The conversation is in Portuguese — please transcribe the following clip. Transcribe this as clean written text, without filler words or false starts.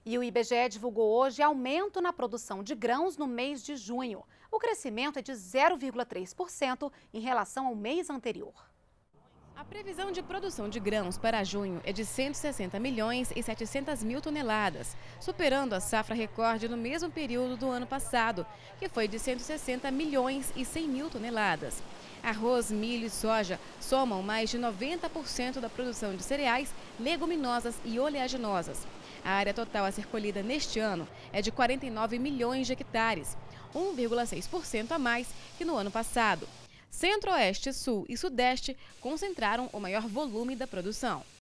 E o IBGE divulgou hoje aumento na produção de grãos no mês de junho. O crescimento é de 0,3% em relação ao mês anterior. A previsão de produção de grãos para junho é de 160 milhões e 700 mil toneladas, superando a safra recorde no mesmo período do ano passado, que foi de 160 milhões e 100 mil toneladas. Arroz, milho e soja somam mais de 90% da produção de cereais, leguminosas e oleaginosas. A área total a ser colhida neste ano é de 49 milhões de hectares, 1,6% a mais que no ano passado. Centro-Oeste, Sul e Sudeste concentraram o maior volume da produção.